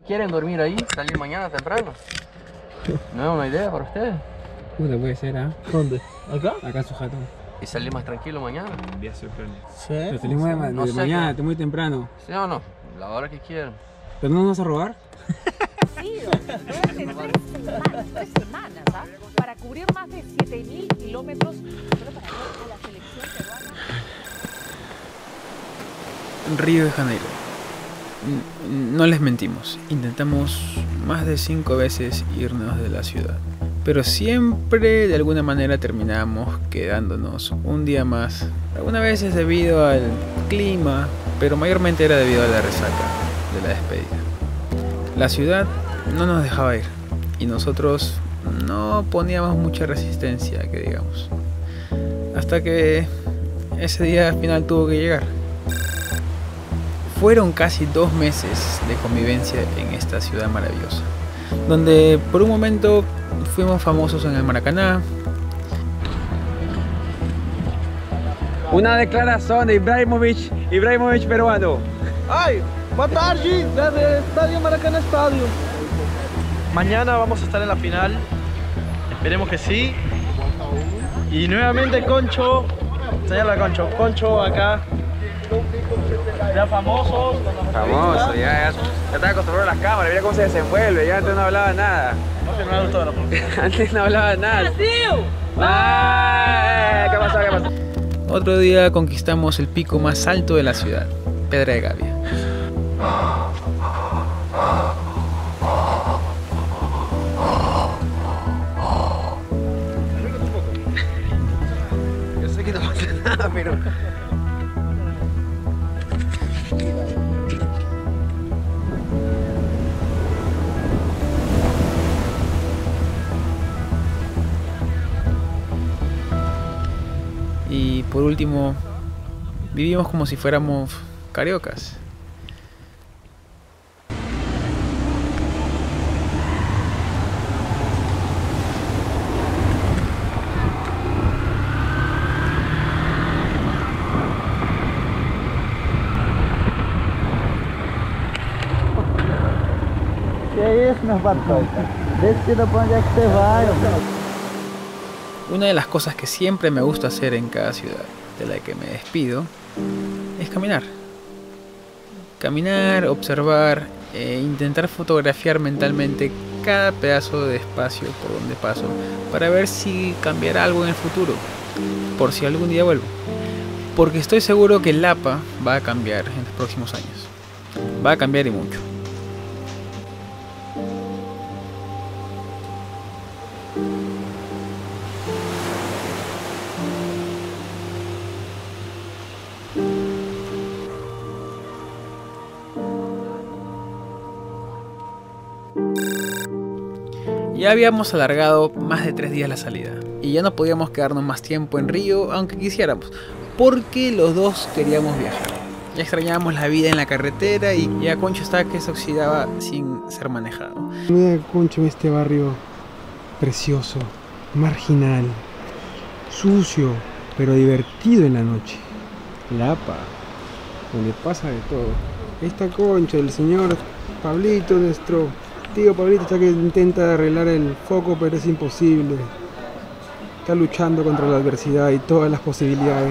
¿Quieren dormir ahí? ¿Salir mañana temprano? ¿No es una idea para ustedes? Puta, puede ser, ¿ah? ¿Dónde? ¿Acá? Acá en Sujato. ¿Y salir más tranquilo mañana? Sí. Pero salimos de No sé, mañana, ¿no? muy temprano. ¿Sí o no? La hora que quieran. ¿Pero no nos vas a robar? Sí, durante 3 semanas, ¿ah? Para cubrir más de 7.000 kilómetros solo para ver a la selección peruana. Río de Janeiro. No les mentimos, intentamos más de 5 veces irnos de la ciudad, pero siempre de alguna manera terminamos quedándonos un día más. Algunas veces debido al clima, pero mayormente era debido a la resaca de la despedida. La ciudad no nos dejaba ir y nosotros no poníamos mucha resistencia, que digamos, hasta que ese día al final tuvo que llegar. Fueron casi 2 meses de convivencia en esta ciudad maravillosa, donde por un momento fuimos famosos en el Maracaná. Una declaración de Ibrahimovic peruano. ¡Ay! Boa tarde, desde Estadio Maracanã Estadio. Mañana vamos a estar en la final. Esperemos que sí. Y nuevamente Concho. Señala Concho. Concho acá. Ya famosos. Famoso, ya estaba acostumbrado a las cámaras, mira cómo se desenvuelve, ya antes no hablaba nada. No firmar autógrafo. Antes no hablaba nada. ¿Qué pasó? ¿Qué pasó? Otro día conquistamos el pico más alto de la ciudad, Pedra de Gavia. Yo sé que no pasa nada, pero... Y por último, vivimos como si fuéramos cariocas. Que é isso, meus patrões? Decida pra onde é que você vai. Una de las cosas que siempre me gusta hacer en cada ciudad de la que me despido es caminar. Caminar, observar e intentar fotografiar mentalmente cada pedazo de espacio por donde paso para ver si cambiará algo en el futuro, por si algún día vuelvo. Porque estoy seguro que Lapa va a cambiar en los próximos años. Va a cambiar y mucho. Ya habíamos alargado más de 3 días la salida y ya no podíamos quedarnos más tiempo en Río aunque quisiéramos, porque los dos queríamos viajar. Ya extrañábamos la vida en la carretera y ya Concho estaba que se oxidaba sin ser manejado. Mira Concho, este barrio precioso, marginal, sucio, pero divertido en la noche. Lapa, donde pasa de todo. Esta Concho, el señor Pablito, nuestro tío Pablito, está que intenta arreglar el foco, pero es imposible. Está luchando contra la adversidad y todas las posibilidades.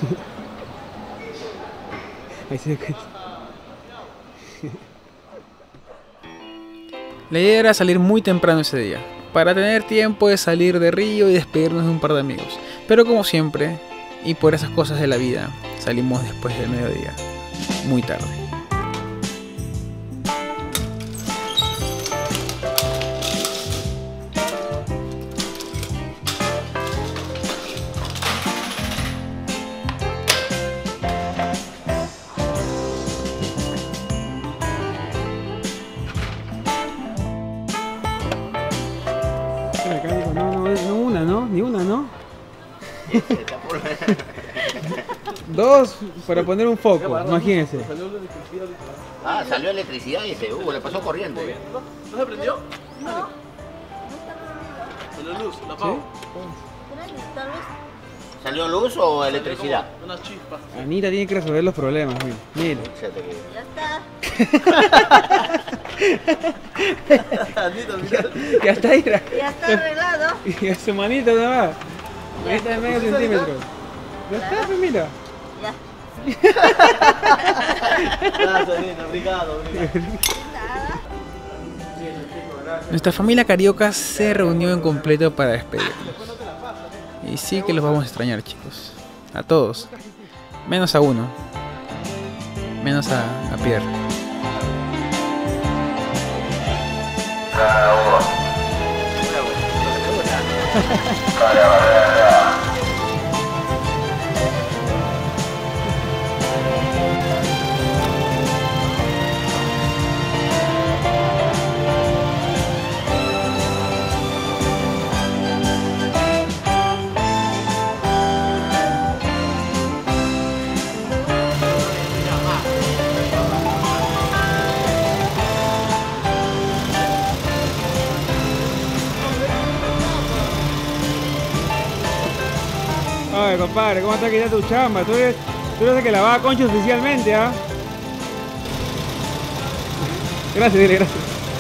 Ahí se ve. La idea era salir muy temprano ese día, para tener tiempo de salir de Río y despedirnos de un par de amigos. Pero como siempre, y por esas cosas de la vida, salimos después del mediodía, muy tarde. No, una, ¿no? Ni una, ¿no? Dos para poner un foco, imagínense. Ah, salió electricidad y ese, le pasó corriente. ¿No se prendió? No. La luz, la apago. Tal vez ¿Salió luz o electricidad? Unas chispas. Anita tiene que resolver los problemas, mira. Fíjate que- Anita, mira. Ya está, Ira. Ya está arreglado. Y a su manita nada más. Ahí está en medio centímetro. Ya está, pues mira. Ya. Gracias, Anita, obrigado. Nuestra familia carioca se reunió en completo para despedirnos. Y sí que los vamos a extrañar, chicos. A todos. Menos a uno. Menos a Pierre. Ay, compadre, ¿cómo está quitando tu chamba? Tú eres el que lavaba concha oficialmente, ¿ah? Gracias, dile, gracias.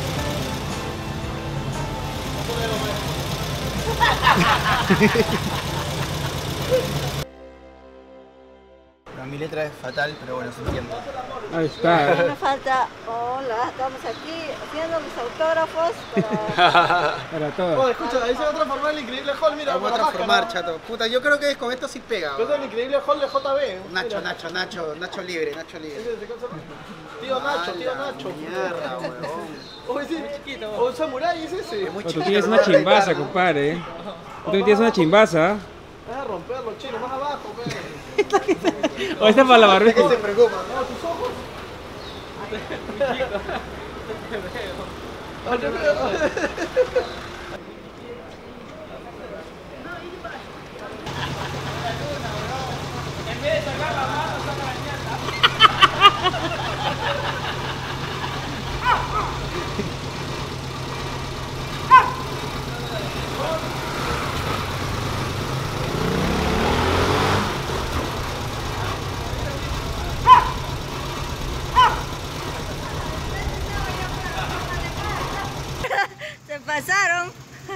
Mi letra es fatal, pero bueno, se entiende. Ahí está. Me falta, hola, estamos aquí haciendo mis autógrafos para... Para Oh, todo. escucha, ahí se va a transformar el increíble Hall, mira, Vamos a con la transformar, máscara. chato. Puta, yo creo que con esto sí pega. Este es el increíble Hall de JB. Nacho, Mira. Nacho libre, Nacho libre. Tío Nacho, tío A la Nacho. Mierda, huevón. Oye, sí, o un samurái es ese. Muy Oh, tú chiquito, tienes lo una vas a chimbaza, reventar, ¿no? compadre, ¿eh? Tú tienes una chimbaza. Vas a romperlo, chino, más abajo, pues. O esta es para la ¿Qué barbilla. se preocupa? No, tus ojos. Se pasaron.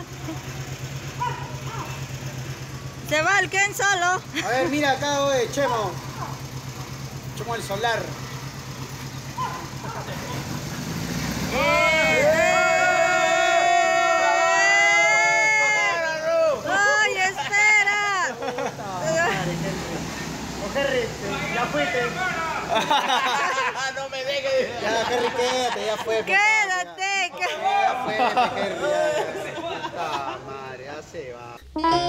Se va el Ken solo. A ver, mira acá, oye, Chemo. Chemo el solar. ¡Ay, espera! Ya fuiste. No me dejes. Ya, Kerry, quédate, ya fue. ¡Quédate! Ya fue, Kerry. Ah, madre, ya se va.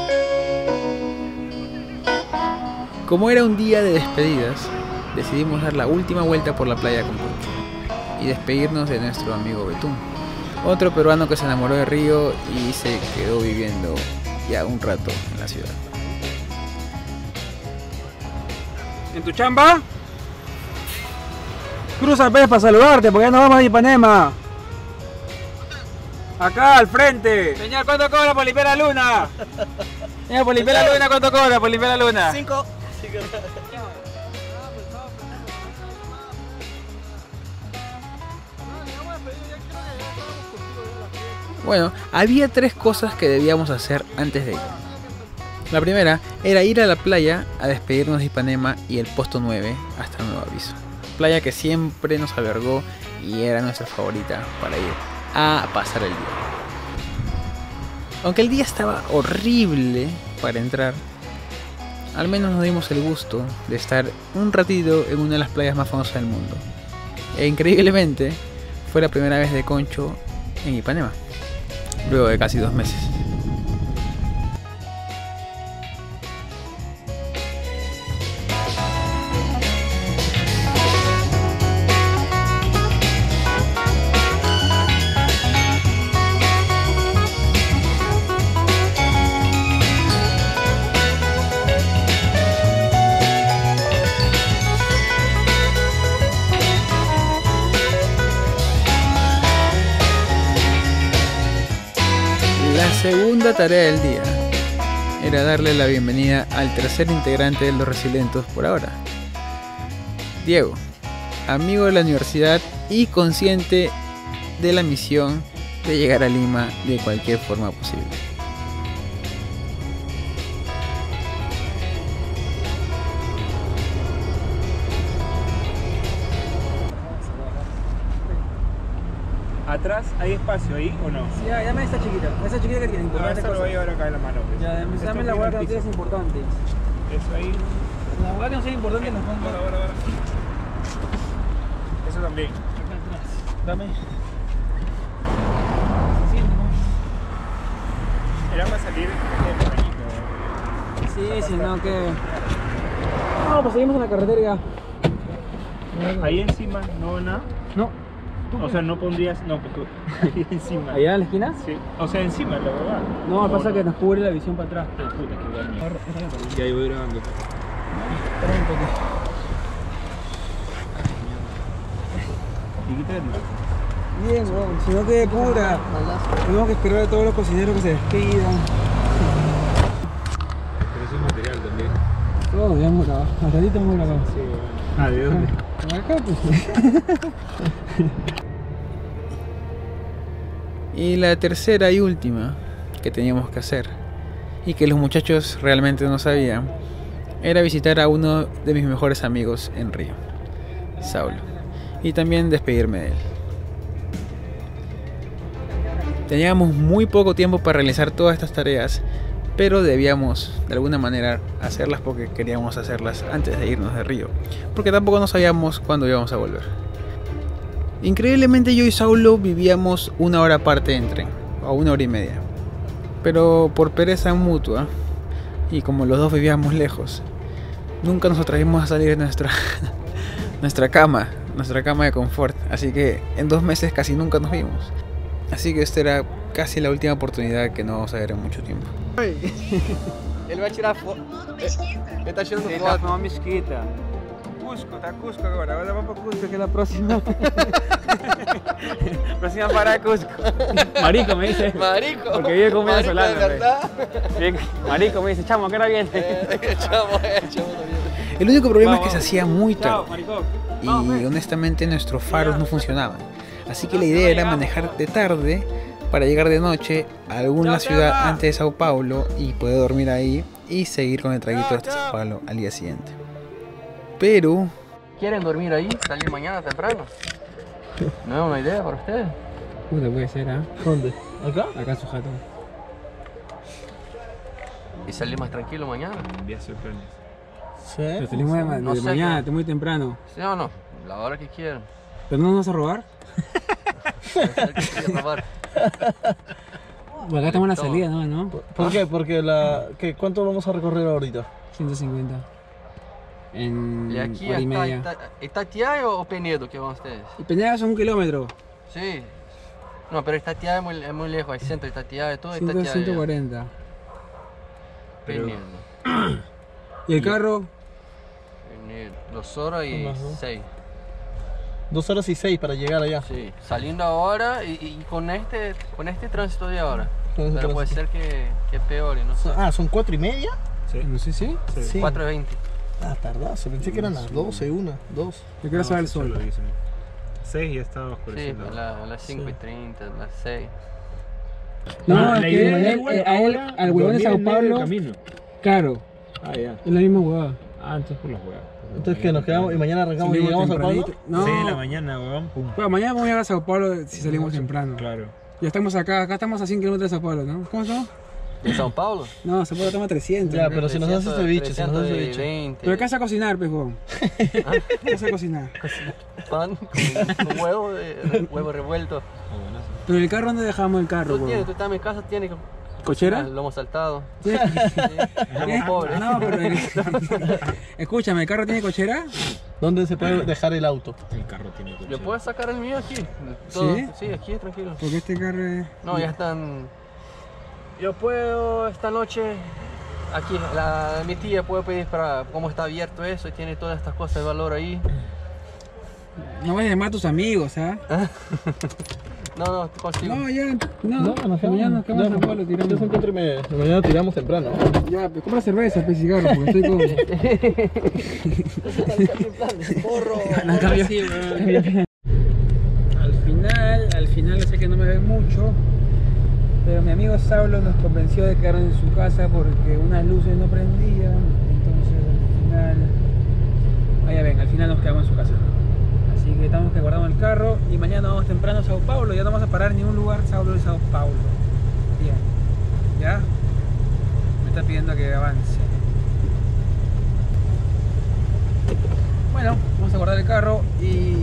Como era un día de despedidas, decidimos dar la última vuelta por la playa con Concho y despedirnos de nuestro amigo Betún, otro peruano que se enamoró de Río y se quedó viviendo ya un rato en la ciudad. ¿En tu chamba? Cruza pues para saludarte, porque ya nos vamos a Ipanema. Acá al frente. Señor, ¿cuánto cobra por limpiar la luna? Señor, por limpiar la luna, ¿cuánto cobra por limpiar la luna? 5. Bueno, había 3 cosas que debíamos hacer antes de ir. La primera era ir a la playa a despedirnos de Ipanema y el Posto 9 hasta nuevo aviso. Playa que siempre nos albergó y era nuestra favorita para ir a pasar el día. Aunque el día estaba horrible para entrar, al menos nos dimos el gusto de estar un ratito en una de las playas más famosas del mundo. E increíblemente fue la primera vez de Concho en Ipanema, luego de casi 2 meses. La segunda tarea del día era darle la bienvenida al tercer integrante de Los Resilientos por ahora. Diego, amigo de la universidad y consciente de la misión de llegar a Lima de cualquier forma posible. ¿Atrás hay espacio ahí o no? Sí, dame esta chiquita que tiene importante. Esa lo voy a llevar acá en la mano. Pues. Ya, dame la hueá que no tienes importante. Eso ahí. La hueá que no sea importante nos pongo. Ahora. Eso también. Acá atrás. Dame. Era para salir de Sí, no que. No, pues seguimos en la carretera ya. ahí encima no nada. No. O sea, no pondrías. No, porque ahí encima. ¿Allá en la esquina? Sí. O sea, encima, la verdad. No, pasa que nos cubre la visión para atrás. Ah, puta, que bueno. Ya ahí voy grabando. Espera un toque. ¿Y qué tal? Bien, bueno, si no te pura. Tenemos que esperar a todos los cocineros que se despidan. Pero eso es material también. Todo, ya hemos grabado. Hasta ahorita hemos grabado. Sí, bueno. Ah, ¿de dónde? Acá, pues. Y la tercera y última que teníamos que hacer, y que los muchachos realmente no sabían, era visitar a uno de mis mejores amigos en Río, Saulo, y también despedirme de él. Teníamos muy poco tiempo para realizar todas estas tareas, pero debíamos de alguna manera hacerlas porque queríamos hacerlas antes de irnos de Río, porque tampoco no sabíamos cuándo íbamos a volver. Increíblemente yo y Saulo vivíamos 1 hora aparte en tren, o 1 hora y media, pero por pereza mutua, y como los dos vivíamos lejos, nunca nos atrevimos a salir de nuestra cama de confort, así que en 2 meses casi nunca nos vimos. Así que esta era casi la última oportunidad que no vamos a ver en mucho tiempo. Ele vai tirar foto. Ele tá tirando Ele foto. tá com uma mesquita. Cusco agora vamos para Cusco, que es la próxima. Próxima parada Cusco. Marico me dice. Marico. Porque vive con un Marico, venezolano. de verdad. Marico me dice, chamo, ¿a qué hora viene? Chamo también. El único problema Vamos, es que se hacía muy Chao, tarde maricón. y honestamente nuestros faros no funcionaban. Así que la idea era manejar de tarde para llegar de noche a alguna ciudad antes de Sao Paulo y poder dormir ahí y seguir con el traguito hasta Sao Paulo al día siguiente. Pero ¿Quieren dormir ahí? ¿Salir mañana temprano? ¿No es una idea para ustedes? Puta, puede ser, ¿ah? ¿Dónde? ¿Acá? Acá en su jato. ¿Y salir más tranquilo mañana? Envía sus planes. Sí. Pero salimos de No sé, mañana, ¿no? muy temprano. ¿Sí o no? La hora que quieran. ¿Pero no nos vas a robar? Puede ser que quieran robar. Pues acá estamos en la Todo. salida, ¿no? ¿Por qué? Porque ¿cuánto vamos a recorrer ahorita? 150. En ¿Y aquí hora y media. hasta Itatiaia o Penedo que van ustedes? Y Peña son 1 kilómetro. Sí. No, pero Itatiaia es muy lejos. Hay centro de Itatiaia, todo Itatiaia. 140. Penedo. ¿Y el carro? Penedo. 2 horas y Más, ¿no? 6. 2 horas y 6 para llegar allá. Sí, saliendo ahora y con este tránsito de ahora. Con ese Pero puede tránsito. ser que peore, no sé. ¿Son 4:30? Sí. No sé si. Sí. 4:20. Tardazo. Pensé que eran las 12, 1, 2. Yo quiero saber el sol. 6 ya estaba Sí, oscureciendo. a las 5:30, a las 6. No, es la que idea es él, igual a él, ahora al huevón de dormir Sao en medio del Paulo, camino. claro, Ah, ya. es la misma huevada. Ah, entonces por las huevas. Entonces, ¿qué? ¿Nos quedamos y mañana arrancamos y Salimos llegamos al Pablo? tempranito. No, 6 de la mañana, huevón. Pum. bueno, mañana vamos a llegar a Sao Paulo si salimos temprano. Claro. Ya estamos acá estamos a 100 kilómetros de Sao Paulo, ¿no? ¿Cómo estamos? ¿De São Paulo? No, Sao Paulo estamos a 300. Ya, pero si nos hace ceviche, si nos hace ceviche. 320. Pero ¿qué vas a cocinar, pejón? ¿Qué vas a cocinar? Pan con huevo, huevo revuelto. Pero el carro, ¿dónde dejamos el carro, Tú huevón? estás en mi casa, tienes ¿Cochera? lomo saltado. ¿Tienes- Somos pobres. No, pero escúchame, ¿el carro tiene cochera? ¿Dónde se puede dejar el auto? El carro tiene coche. Yo puedo sacar el mío aquí. Todo. ¿Sí? Sí, aquí, tranquilo. Porque este carro es... No, ya están. Yo puedo esta noche. Aquí, mi tía puede pedir para cómo está abierto eso y tiene todas estas cosas de valor ahí. No vayas a llamar a tus amigos, ¿ah? No, te consigo. No, ya. No, mañana nos quedamos en Sao Paulo tiramos. Yo siempre mañana tiramos temprano. Ya, pues compra cerveza, pues cigarro, porque estoy con. Porro. Al final sé que no me ven mucho, pero mi amigo Saulo nos convenció de quedarnos en su casa porque unas luces no prendían, entonces al final nos quedamos en su casa. Así que estamos que guardamos el carro y mañana vamos temprano a Sao Paulo, ya no vamos a parar en ningún lugar, Saulo de Sao Paulo. Bien, ¿ya? Me está pidiendo que avance. Bueno, vamos a guardar el carro y...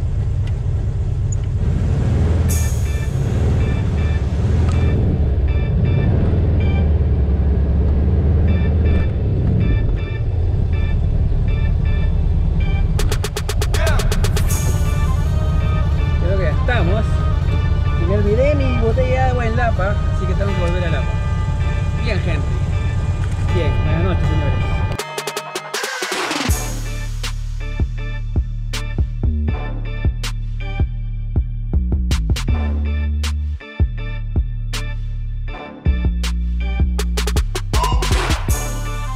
Creo que ya estamos. Y me olvidé mi botella de agua en Lapa, así que tengo que volver a Lapa. Bien, gente. Bien, buenas noches, señores.